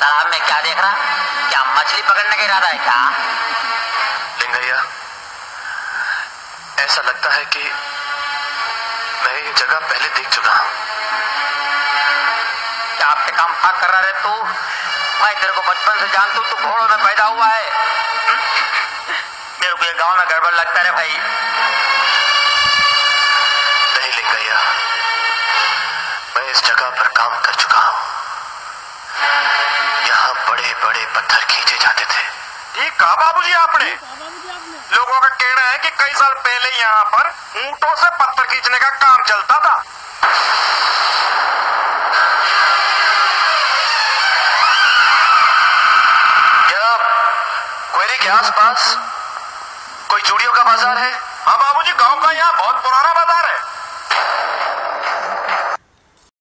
तालाब में क्या देख रहा? क्या मछली पकड़ने का इरादा है क्या? लिंगैया, ऐसा लगता है कि मैं ये जगह पहले देख चुका हूं। क्या आप पे काम फाक कर रहा है तू? मैं तेरे को बचपन से जानता हूं, तू घोड़ों में पैदा हुआ है। मेरे को ये गांव में गड़बड़ लगता है भाई। नहीं लिंगैया, मैं इस जगह पर काम कर चुका हूं। यहाँ बड़े बड़े पत्थर खींचे जाते थे। ठीक कहा बाबूजी आपने। लोगों का कहना है कि कई साल पहले यहाँ पर ऊंटों से पत्थर खींचने का काम चलता था। क्या क्वेरी के आसपास कोई चूड़ियों का बाजार है? हाँ बाबूजी, गांव का यहाँ बहुत पुराना बाजार है।